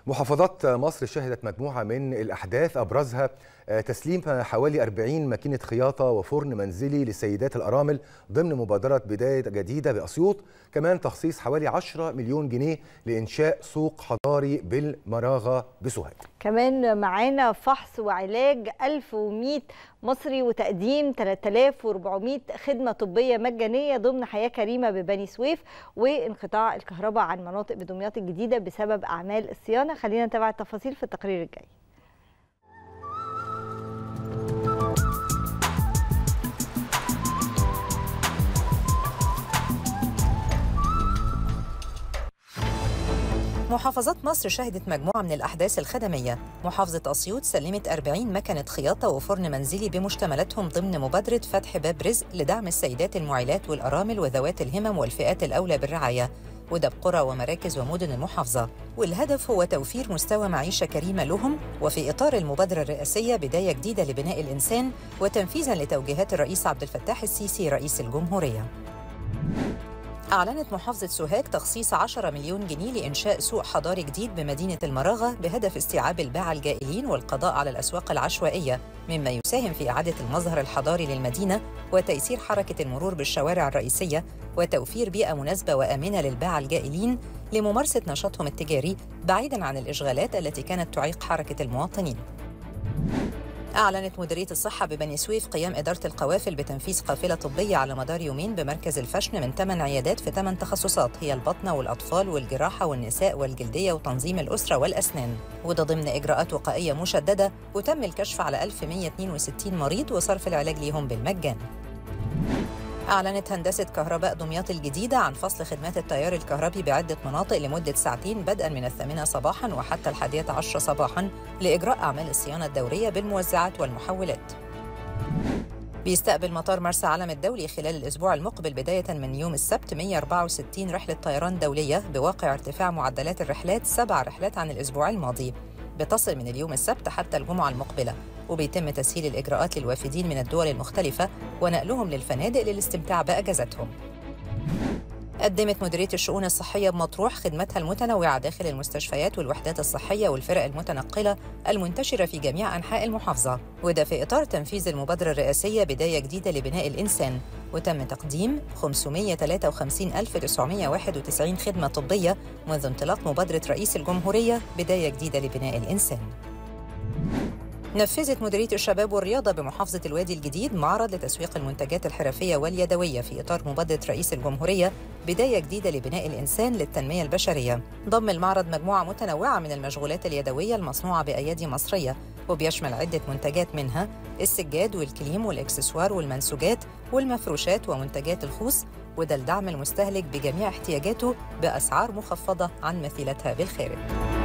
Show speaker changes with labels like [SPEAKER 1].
[SPEAKER 1] محافظات مصر شهدت مجموعة من الأحداث أبرزها تسليم حوالي 40 ماكينة خياطة وفرن منزلي للسيدات الأرامل ضمن مبادرة بداية جديدة بأسيوط، كمان تخصيص حوالي 10 مليون جنيه لإنشاء سوق حضاري بالمراغة بسوهاج.
[SPEAKER 2] كمان معانا فحص وعلاج 1100 مصري وتقديم 3400 خدمة طبية مجانية ضمن حياة كريمة ببني سويف، وانقطاع الكهرباء عن مناطق بدمياط الجديدة بسبب أعمال الصيانة. خلينا نتابع التفاصيل في التقرير الجاي.
[SPEAKER 3] محافظات مصر شهدت مجموعة من الأحداث الخدمية. محافظة أسيوط سلمت 40 مكنة خياطة وفرن منزلي بمشتملاتهم ضمن مبادرة فتح باب رزق لدعم السيدات المعيلات والأرامل وذوات الهمم والفئات الأولى بالرعاية، وده بقرى ومراكز ومدن المحافظة، والهدف هو توفير مستوى معيشة كريمة لهم، وفي إطار المبادرة الرئاسية بداية جديدة لبناء الإنسان وتنفيذاً لتوجيهات الرئيس عبد الفتاح السيسي رئيس الجمهورية. أعلنت محافظة سوهاج تخصيص 10 مليون جنيه لإنشاء سوق حضاري جديد بمدينة المراغة بهدف استيعاب الباعة الجائلين والقضاء على الأسواق العشوائية، مما يساهم في إعادة المظهر الحضاري للمدينة وتيسير حركة المرور بالشوارع الرئيسية وتوفير بيئة مناسبة وآمنة للباعة الجائلين لممارسة نشاطهم التجاري بعيداً عن الإشغالات التي كانت تعيق حركة المواطنين. أعلنت مديرية الصحة ببني سويف قيام إدارة القوافل بتنفيذ قافلة طبية على مدار يومين بمركز الفشن من 8 عيادات في 8 تخصصات هي البطنة والأطفال والجراحة والنساء والجلدية وتنظيم الأسرة والأسنان، وده ضمن إجراءات وقائية مشددة، وتم الكشف على 1162 مريض وصرف العلاج ليهم بالمجان. أعلنت هندسة كهرباء دمياط الجديدة عن فصل خدمات التيار الكهربي بعدة مناطق لمدة ساعتين بدءاً من 8 صباحاً وحتى 11 صباحاً لإجراء أعمال الصيانة الدورية بالموزعات والمحولات. بيستقبل مطار مرسى علم الدولي خلال الأسبوع المقبل بداية من يوم السبت 164 رحلة طيران دولية بواقع ارتفاع معدلات الرحلات 7 رحلات عن الأسبوع الماضي، بتصل من اليوم السبت حتى الجمعة المقبلة، وبيتم تسهيل الإجراءات للوافدين من الدول المختلفة ونقلهم للفنادق للاستمتاع بأجازتهم. قدمت مديرية الشؤون الصحية بمطروح خدماتها المتنوعة داخل المستشفيات والوحدات الصحية والفرق المتنقلة المنتشرة في جميع أنحاء المحافظة، وده في إطار تنفيذ المبادرة الرئاسية بداية جديدة لبناء الإنسان، وتم تقديم 553,991 خدمة طبية منذ انطلاق مبادرة رئيس الجمهورية بداية جديدة لبناء الإنسان. نفذت مديرية الشباب والرياضة بمحافظة الوادي الجديد معرض لتسويق المنتجات الحرفية واليدوية في إطار مبادرة رئيس الجمهورية بداية جديدة لبناء الإنسان للتنمية البشرية. ضم المعرض مجموعة متنوعة من المشغولات اليدوية المصنوعة بأيادي مصرية، وبيشمل عدة منتجات منها السجاد والكليم والإكسسوار والمنسوجات والمفروشات ومنتجات الخوص، وده لدعم المستهلك بجميع احتياجاته بأسعار مخفضة عن مثيلتها بالخارج.